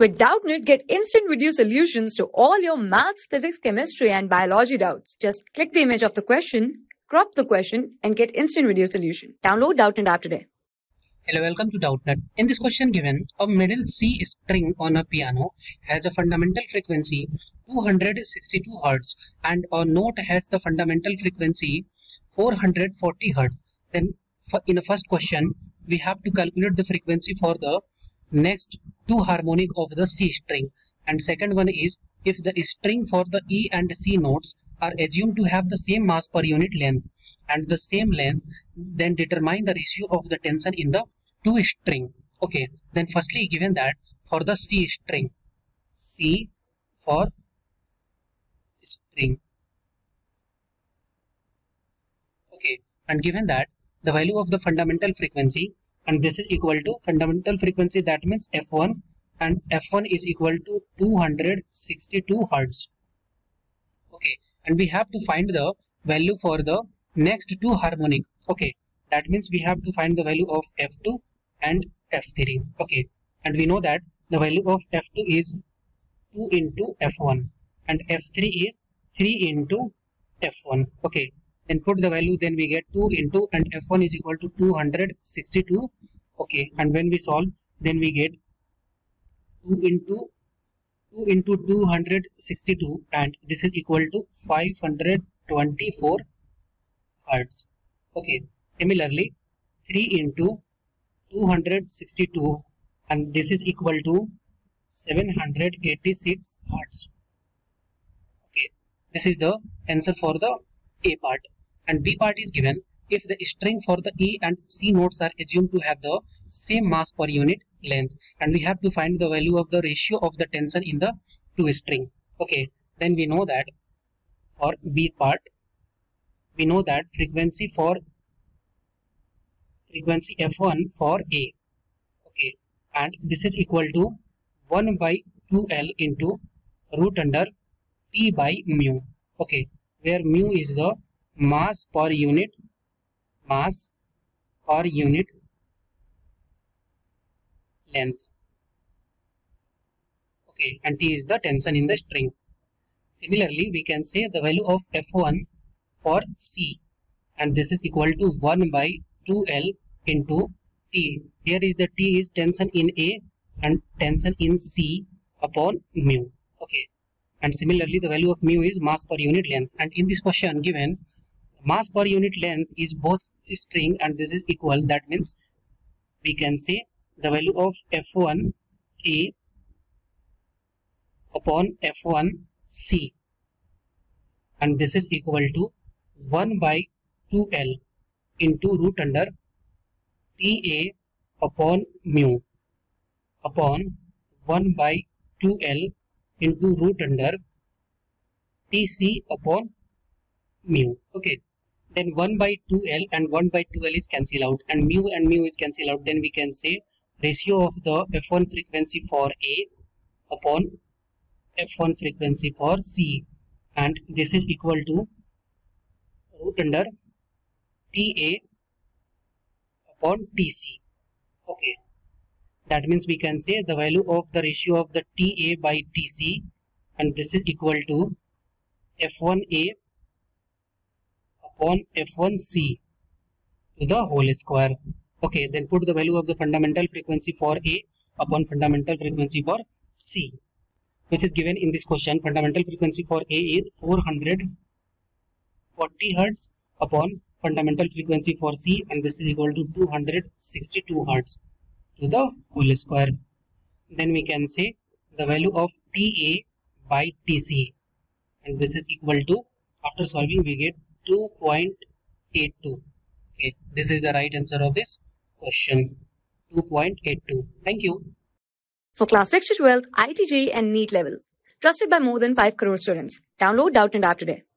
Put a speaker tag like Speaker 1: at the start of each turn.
Speaker 1: With Doubtnut, get instant video solutions to all your maths, physics, chemistry, and biology doubts. Just click the image of the question, crop the question, and get instant video solution. Download Doubtnut app today.
Speaker 2: Hello, welcome to Doubtnut. In this question given, a middle C string on a piano has a fundamental frequency 262 Hz and a note has the fundamental frequency 440 Hz. Then in the first question, we have to calculate the frequency for the next two harmonic of the C string. And second one is, if the string for the E and C notes are assumed to have the same mass per unit length and the same length, then determine the ratio of the tension in the two string. Okay, then firstly given that for the C string, C for string. Okay, and given that the value of the fundamental frequency, and this is equal to fundamental frequency, that means F1, and F1 is equal to 262 Hz. Okay, and we have to find the value for the next two harmonic. Okay, that means we have to find the value of F2 and F3. Okay, and we know that the value of F2 is 2 into F1 and F3 is 3 into F1. Okay, then put the value, then we get 2 into, and F1 is equal to 262. Okay, and when we solve, then we get 2 into 262, and this is equal to 524 Hz. Okay, similarly 3 into 262, and this is equal to 786 Hz. Okay, this is the answer for the A part. And B part is given, if the string for the E and C notes are assumed to have the same mass per unit length, and we have to find the value of the ratio of the tension in the two string. Okay, then we know that for B part, we know that frequency F1 for A. Okay, and this is equal to 1 by 2L into root under P by mu. Okay, where mu is the mass per unit length. Okay, and T is the tension in the string. Similarly, we can say the value of F1 for C, and this is equal to 1 by 2L into T. Here is the T is tension in A and tension in C upon mu. Okay, and similarly the value of mu is mass per unit length. And in this question given, mass per unit length is both string and this is equal. That means we can say the value of F1 A upon F1 C, and this is equal to 1 by 2L into root under TA upon mu upon 1 by 2L into root under TC upon mu. Okay, then 1 by 2L and 1 by 2L is cancel out, and mu is cancel out. Then we can say ratio of the F1 frequency for A upon F1 frequency for C, and this is equal to root under TA upon TC. Okay, that means we can say the value of the ratio of the TA by TC, and this is equal to F1A upon F1C to the whole square. Okay, then put the value of the fundamental frequency for A upon fundamental frequency for C, which is given in this question. Fundamental frequency for A is 440 Hz upon fundamental frequency for C, and this is equal to 262 Hz to the whole square. Then we can say the value of TA by TC, and this is equal to, after solving we get 2.82. Okay, this is the right answer of this question, 2.82. Thank you.
Speaker 1: For class 6 to 12, IIT JEE and NEET level. Trusted by more than 5 crore students. Download Doubtnut app today.